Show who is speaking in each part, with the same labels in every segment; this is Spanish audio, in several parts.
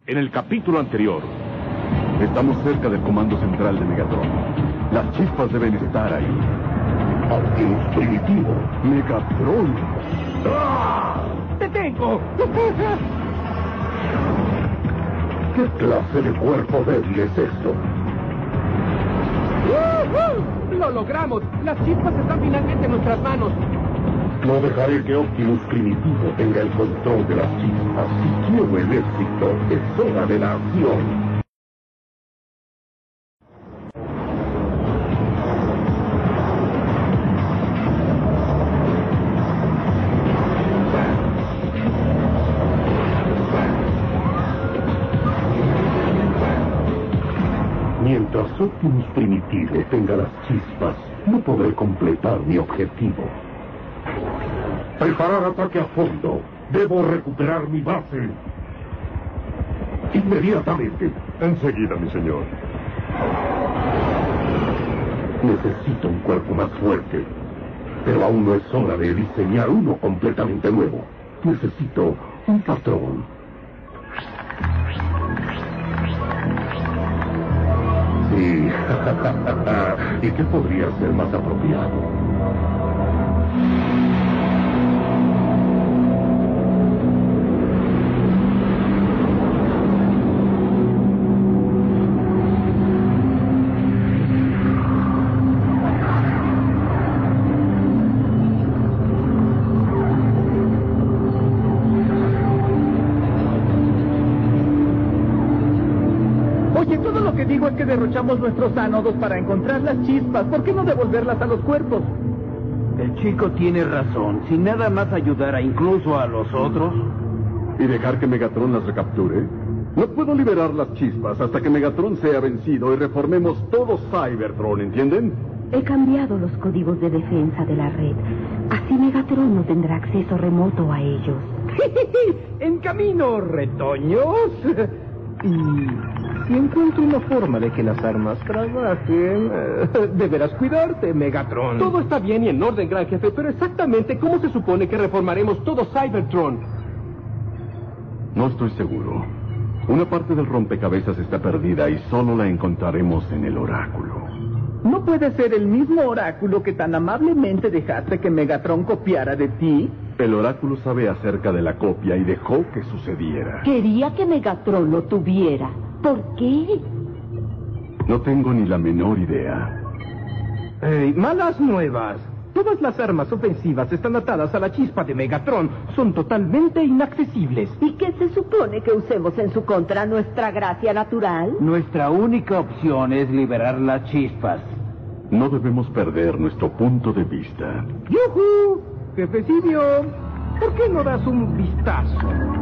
Speaker 1: En el capítulo anterior, estamos cerca del comando central de Megatron. Las chispas deben estar ahí.
Speaker 2: Optimus primitivo.
Speaker 1: Megatron.
Speaker 2: ¡Ah!
Speaker 3: ¡Te tengo!
Speaker 2: ¿Qué clase de cuerpo débil es esto?
Speaker 3: ¡Lo logramos! Las chispas están finalmente en nuestras manos.
Speaker 2: No dejaré que Optimus primitivo tenga el control de las chispas. Si quiero el éxito, es hora de la acción. Mientras Optimus primitivo tenga las chispas, no podré completar mi objetivo. Preparar ataque a fondo. Debo recuperar mi base. Inmediatamente.
Speaker 1: Enseguida, mi señor.
Speaker 2: Necesito un cuerpo más fuerte. Pero aún no es hora de diseñar uno completamente nuevo. Necesito un patrón. Sí. ¿Y qué podría ser más apropiado?
Speaker 3: Digo es que derrochamos nuestros ánodos para encontrar las chispas. ¿Por qué no devolverlas a los cuerpos?
Speaker 4: El chico tiene razón. Si nada más ayudara incluso a los otros...
Speaker 1: ¿Y dejar que Megatron las recapture? No puedo liberar las chispas hasta que Megatron sea vencido y reformemos todo Cybertron, ¿entienden?
Speaker 5: He cambiado los códigos de defensa de la red. Así Megatron no tendrá acceso remoto a ellos.
Speaker 3: ¡En camino, retoños! Y si encuentro una forma de que las armas trabajen, deberás cuidarte, Megatron. Todo está bien y en orden, gran jefe, pero exactamente ¿cómo se supone que reformaremos todo Cybertron?
Speaker 1: No estoy seguro. Una parte del rompecabezas está perdida y solo la encontraremos en el oráculo.
Speaker 3: ¿No puede ser el mismo oráculo que tan amablemente dejaste que Megatron copiara de ti?
Speaker 1: El oráculo sabe acerca de la copia y dejó que sucediera.
Speaker 5: Quería que Megatron lo tuviera. ¿Por qué?
Speaker 1: No tengo ni la menor idea.
Speaker 3: Malas nuevas. Todas las armas ofensivas están atadas a la chispa de Megatron. Son totalmente inaccesibles.
Speaker 5: ¿Y qué se supone que usemos en su contra? ¿Nuestra gracia natural?
Speaker 4: Nuestra única opción es liberar las chispas.
Speaker 1: No debemos perder nuestro punto de vista.
Speaker 3: ¡Yujú! Jefecillo, ¿por qué no das un vistazo?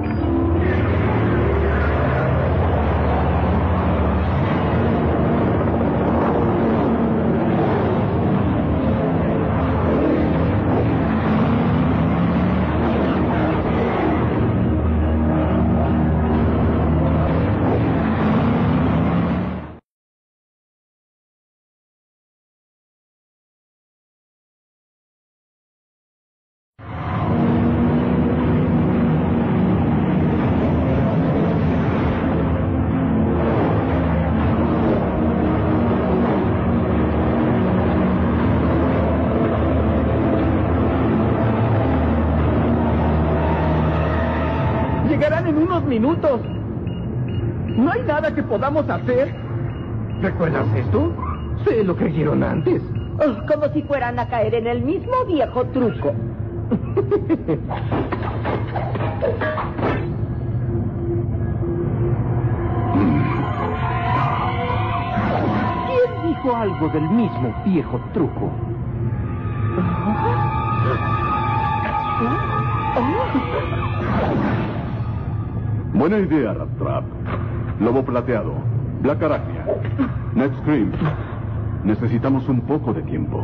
Speaker 3: Llegarán en unos minutos. No hay nada que podamos hacer. ¿Recuerdas esto? Se lo creyeron antes.
Speaker 5: Como si fueran a caer en el mismo viejo truco.
Speaker 3: ¿Quién dijo algo del mismo viejo truco?
Speaker 1: Buena idea, Rat-Trap. Lobo Plateado, Black Arachnia, Net Scream. Necesitamos un poco de tiempo.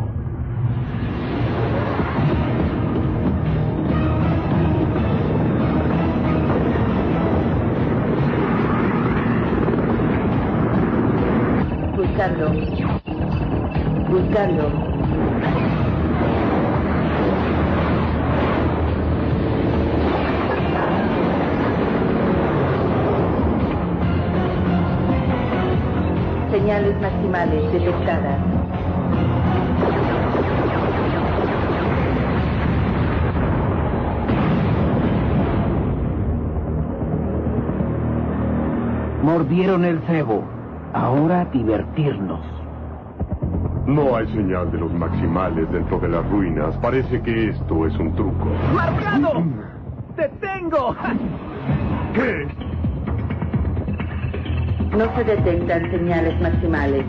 Speaker 5: Buscando. Señales maximales detectadas.
Speaker 4: Mordieron el cebo. Ahora a divertirnos.
Speaker 2: No hay señal de los maximales dentro de las ruinas. Parece que esto es un truco.
Speaker 3: ¡Marcado! ¡Te tengo!
Speaker 2: ¿Qué?
Speaker 5: No se detectan señales maximales.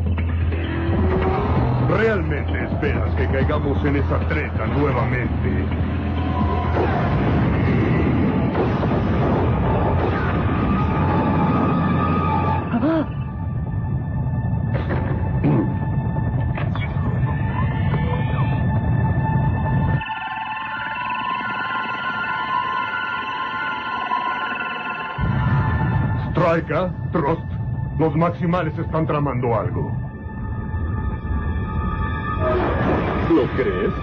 Speaker 2: ¿Realmente esperas que caigamos en esa treta nuevamente? Striker, Trost, los maximales están tramando algo.
Speaker 1: ¿Lo crees?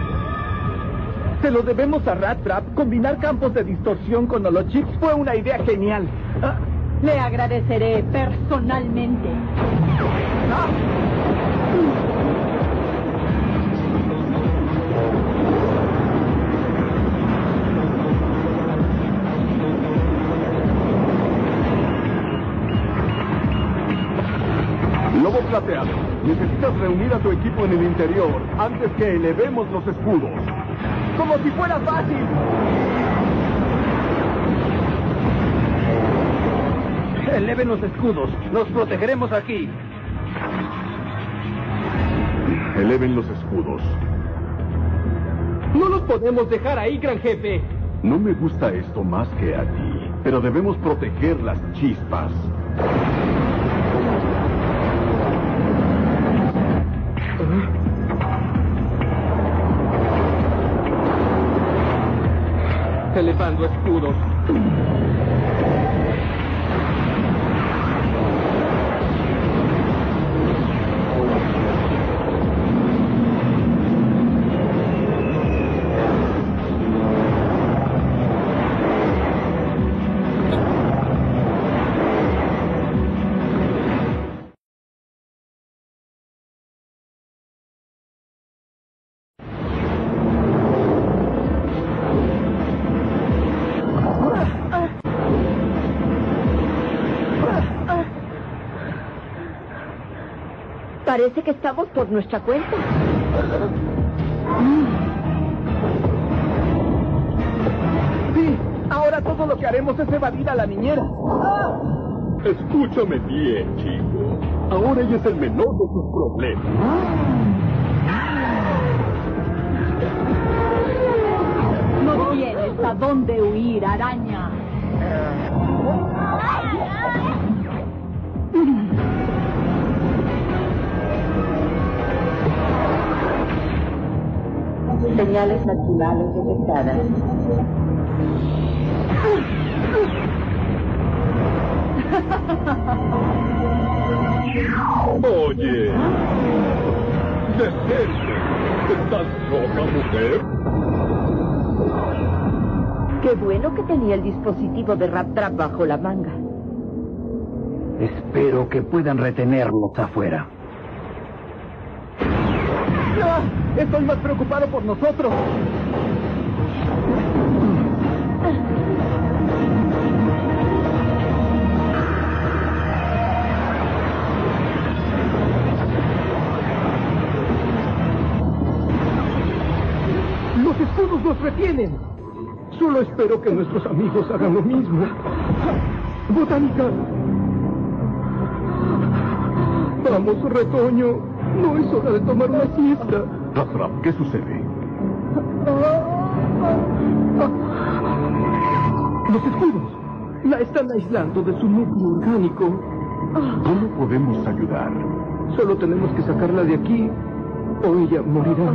Speaker 3: Se lo debemos a Rat Trap. Combinar campos de distorsión con holochips fue una idea genial.
Speaker 5: Le agradeceré personalmente.
Speaker 1: Lobo Plateado, necesitas reunir a tu equipo en el interior antes que elevemos los escudos.
Speaker 3: ¡Como si fuera fácil!
Speaker 4: Eleven los escudos. Nos protegeremos aquí.
Speaker 1: Eleven los escudos.
Speaker 3: No los podemos dejar ahí, gran jefe.
Speaker 1: No me gusta esto más que a ti, pero debemos proteger las chispas.
Speaker 3: Elevando escudos.
Speaker 5: Parece que estamos por nuestra cuenta.
Speaker 3: Sí, ahora todo lo que haremos es evadir a la niñera.
Speaker 1: Escúchame bien, chico. Ahora ella es el menor de tus problemas.
Speaker 5: No tienes a dónde huir, araña. Señales maximales detectadas.
Speaker 1: Oye, detente. ¿Estás loca, mujer?
Speaker 5: Qué bueno que tenía el dispositivo de Rat Trap bajo la manga.
Speaker 4: Espero que puedan retenerlos afuera.
Speaker 3: Estoy más preocupado por nosotros. Los escudos nos retienen. Solo espero que nuestros amigos hagan lo mismo. Botánica. Vamos, retoño. No es hora de tomar una siesta.
Speaker 1: Rat Trap, ¿qué sucede?
Speaker 3: Los escudos la están aislando de su núcleo orgánico.
Speaker 1: ¿Cómo podemos ayudar?
Speaker 3: Solo tenemos que sacarla de aquí o ella morirá.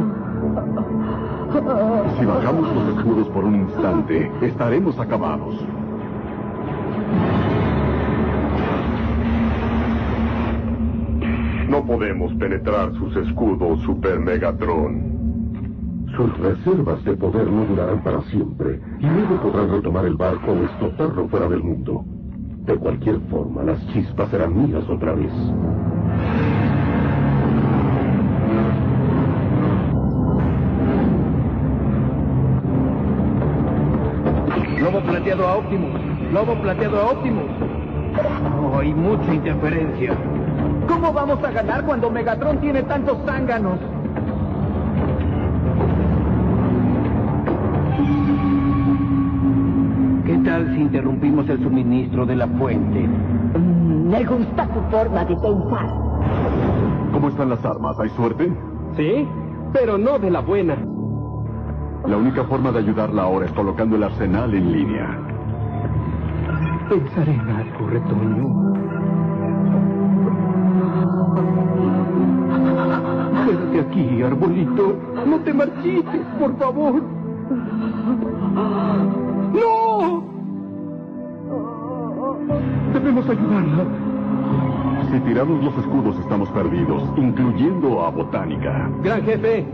Speaker 1: Si bajamos los escudos por un instante, estaremos acabados.
Speaker 2: No podemos penetrar sus escudos, Super Megatron. Sus reservas de poder no durarán para siempre, y luego podrán retomar el barco o explotarlo fuera del mundo. De cualquier forma, las chispas serán mías otra vez.
Speaker 3: Lobo plateado a Optimus. Lobo plateado a Optimus. Oh, hay mucha interferencia. ¿Cómo vamos a ganar cuando Megatron tiene tantos zánganos?
Speaker 4: ¿Qué tal si interrumpimos el suministro de la fuente?
Speaker 5: Me gusta tu forma de pensar.
Speaker 1: ¿Cómo están las armas? ¿Hay suerte?
Speaker 3: Sí, pero no de la buena.
Speaker 1: La única forma de ayudarla ahora es colocando el arsenal en línea.
Speaker 3: Pensaré en algo, Retoño. Quédate aquí, arbolito. No te marchites, por favor. ¡No! Debemos ayudarla.
Speaker 1: Si tiramos los escudos estamos perdidos, incluyendo a Botánica.
Speaker 3: Gran jefe.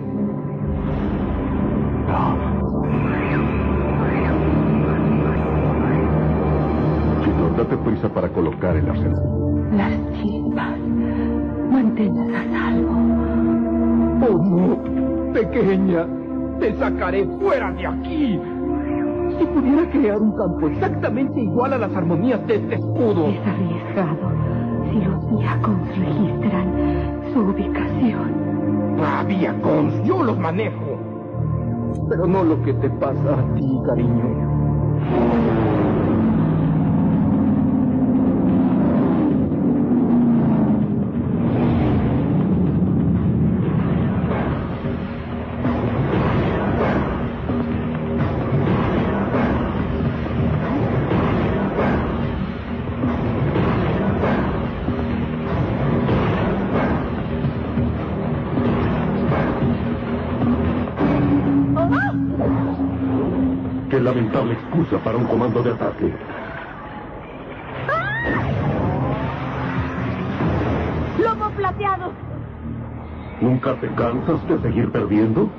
Speaker 1: Chino, date prisa para colocar el arsenal.
Speaker 5: Las chispas. Manténlas a salvo.
Speaker 3: Oh, no. Pequeña. Te sacaré fuera de aquí. Si pudiera crear un campo exactamente igual a las armonías de este escudo.
Speaker 5: Es arriesgado si los Viacons registran su ubicación.
Speaker 3: Viacons, yo los manejo. Pero no lo que te pasa a ti, cariño.
Speaker 2: Qué lamentable excusa para un comando de ataque.
Speaker 5: ¡Lobo plateado!
Speaker 2: ¿Nunca te cansas de seguir perdiendo?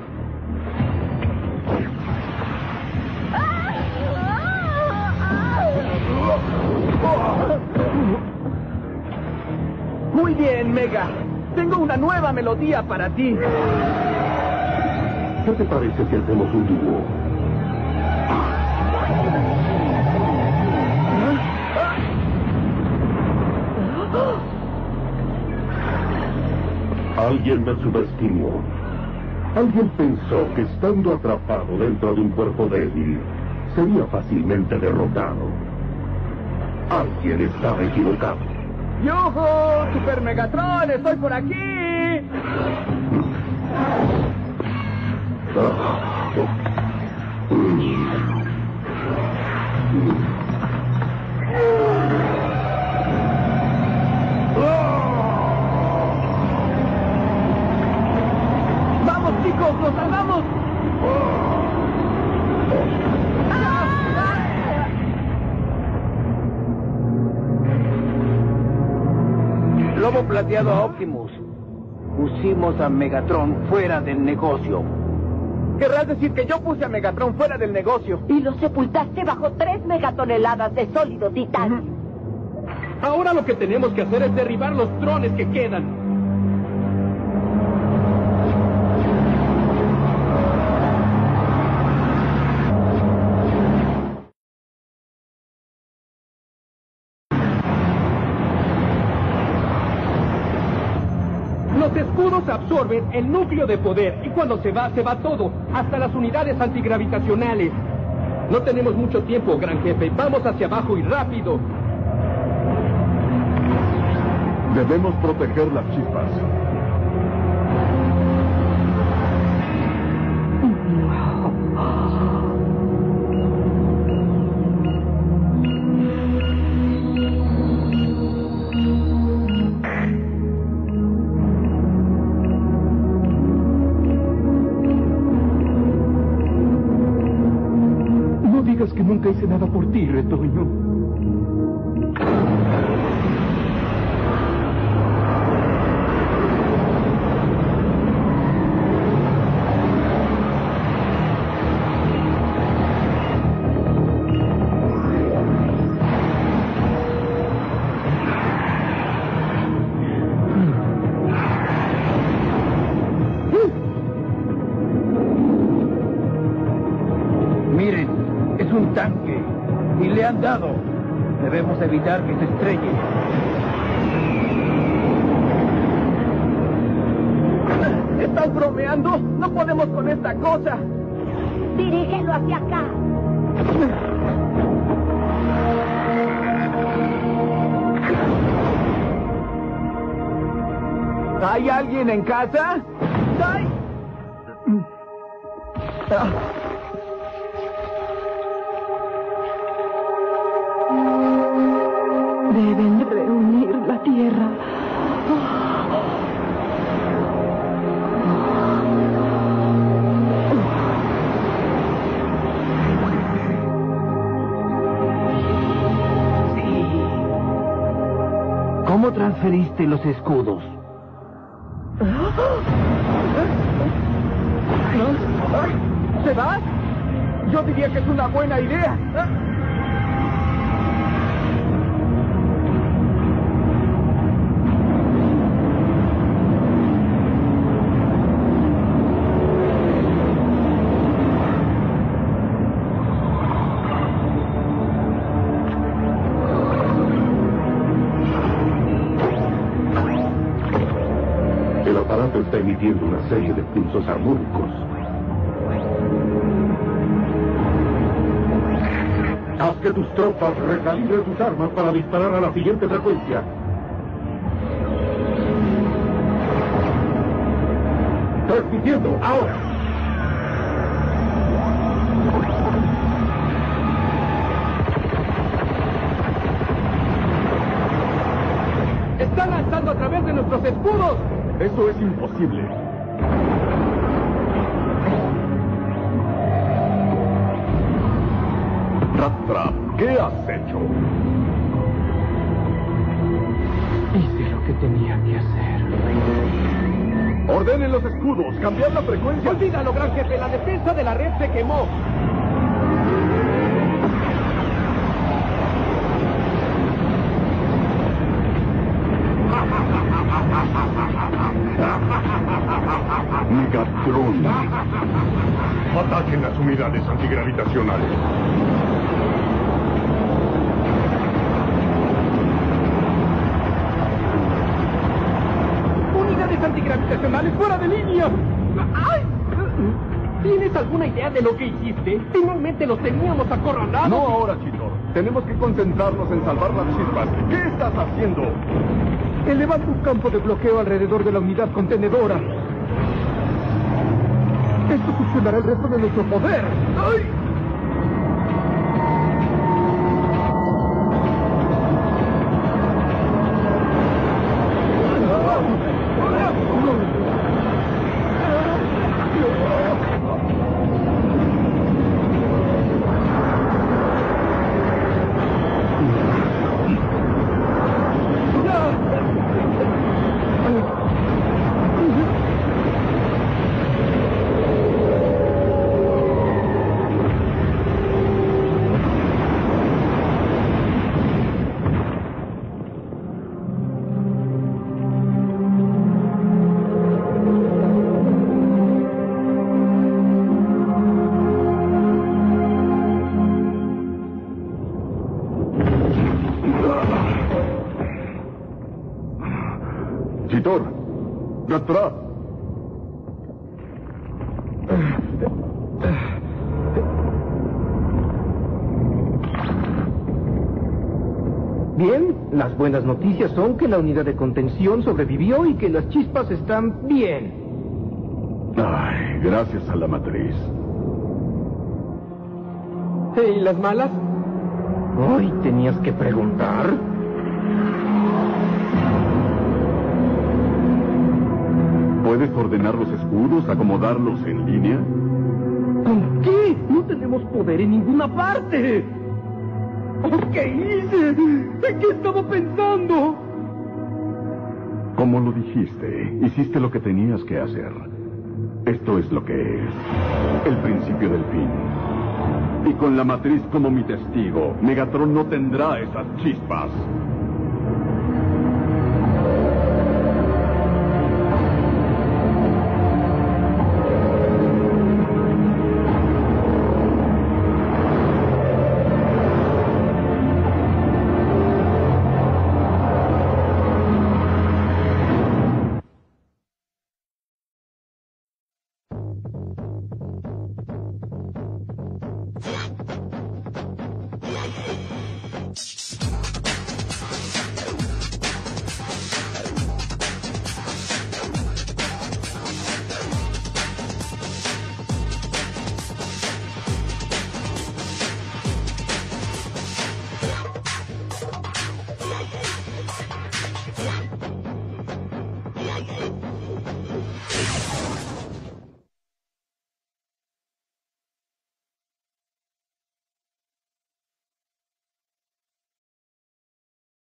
Speaker 3: Muy bien, Mega. Tengo una nueva melodía para ti.
Speaker 2: ¿Qué te parece si hacemos un dúo? Alguien me subestimó. Alguien pensó que estando atrapado dentro de un cuerpo débil, sería fácilmente derrotado. Alguien estaba equivocado.
Speaker 3: ¡Yujú! ¡Super Megatron! ¡Estoy por aquí! ¡Vamos, chicos! ¡Nos salvamos!
Speaker 4: Lobo plateado a Optimus. Pusimos a Megatron fuera del negocio.
Speaker 3: Querrás decir que yo puse a Megatron fuera del negocio.
Speaker 5: Y lo sepultaste bajo 3 megatoneladas de sólido titanio.
Speaker 3: Ahora lo que tenemos que hacer es derribar los drones que quedan. Los escudos absorben el núcleo de poder y cuando se va todo, hasta las unidades antigravitacionales. No tenemos mucho tiempo, gran jefe. Vamos hacia abajo y rápido.
Speaker 1: Debemos proteger las chispas.
Speaker 3: No digas que nunca hice nada por ti, Retoño.
Speaker 4: Debemos evitar que se estrelle.
Speaker 3: ¿Estás bromeando? ¡No podemos con esta cosa!
Speaker 5: Dirígelo hacia acá.
Speaker 3: ¿Hay alguien en casa? ¡Ay!
Speaker 5: Deben reunir la tierra.
Speaker 4: Sí. ¿Cómo transferiste los escudos?
Speaker 3: ¿Se va? Yo diría que es una buena idea.
Speaker 2: El aparato está emitiendo una serie de pulsos armónicos. Haz que tus tropas recalibren sus armas para disparar a la siguiente frecuencia. Transmitiendo ahora.
Speaker 3: ¡Están lanzando a través de nuestros escudos!
Speaker 1: Eso es imposible. Rat-Trap, ¿qué has hecho?
Speaker 3: Hice lo que tenía que hacer.
Speaker 1: Ordenen los escudos, cambiar la frecuencia.
Speaker 3: Olvídalo, gran jefe, la defensa de la red se quemó.
Speaker 1: Megatron. Ataquen las unidades antigravitacionales.
Speaker 3: ¡Unidades antigravitacionales fuera de línea! ¡Ay! ¿Tienes alguna idea de lo que hiciste? Finalmente los teníamos acorralados.
Speaker 1: No ahora, Chitor. Tenemos que concentrarnos en salvar las chispas. ¿Qué estás haciendo?
Speaker 3: Elevando un campo de bloqueo alrededor de la unidad contenedora. Esto funcionará el resto de nuestro poder. ¡Ay!
Speaker 1: Chitor, Rat-Trap.
Speaker 3: Bien, las buenas noticias son que la unidad de contención sobrevivió y que las chispas están bien.
Speaker 1: Ay, gracias a la matriz.
Speaker 3: ¿Y las malas? Hoy tenías que preguntar.
Speaker 1: ¿Puedes ordenar los escudos, acomodarlos en línea?
Speaker 3: ¿Con qué? No tenemos poder en ninguna parte. ¿Qué hice? ¿En qué estaba pensando?
Speaker 1: Como lo dijiste, hiciste lo que tenías que hacer. Esto es lo que es el principio del fin. Y con la matriz como mi testigo, Megatron no tendrá esas chispas.